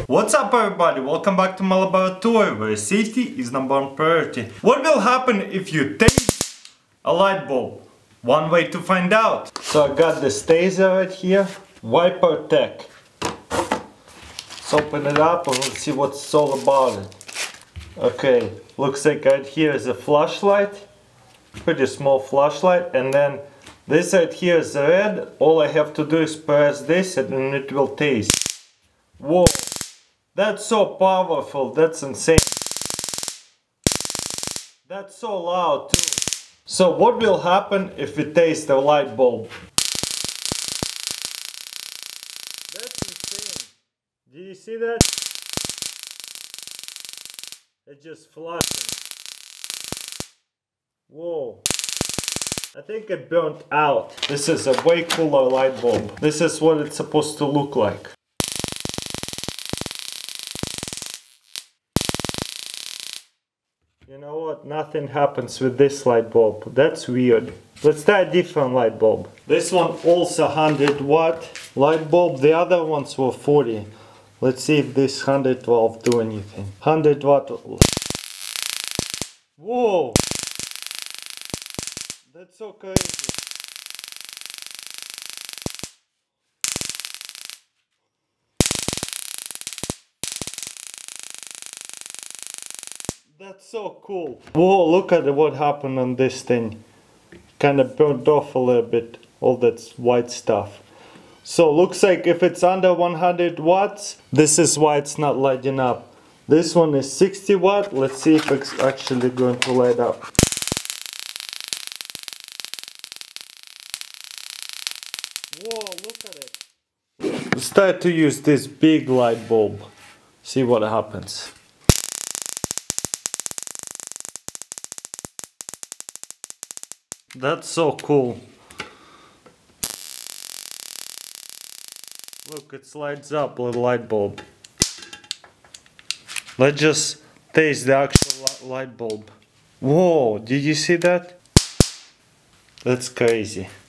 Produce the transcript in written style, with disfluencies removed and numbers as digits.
What's up everybody, welcome back to my laboratory where safety is number one priority. What will happen if you taste a light bulb? One way to find out. So I got this taser right here, Viper Tech. Let's open it up and let's see what's it's all about it. Okay, looks like right here is a flashlight, pretty small flashlight, and then this right here is red. All I have to do is press this and then it will taste. Whoa, that's so powerful, that's insane. That's so loud too. So what will happen if we taste a light bulb? That's insane. Do you see that? It's just flashing. Whoa. I think it burnt out. This is a way cooler light bulb. This is what it's supposed to look like. You know what? Nothing happens with this light bulb. That's weird. Let's try a different light bulb. This one also 100 watt light bulb. The other ones were 40. Let's see if this 112 do anything. 100 watt. Whoa! That's so crazy. That's so cool. Whoa, look at what happened on this thing. Kind of burned off a little bit, all that white stuff. So looks like if it's under 100 watts, this is why it's not lighting up. This one is 60 watt. Let's see if it's actually going to light up. Whoa, look at it. Let's try to use this big light bulb. See what happens. That's so cool. Look, it lights up, little light bulb. Let's just taste the actual light bulb. Whoa, did you see that? That's crazy.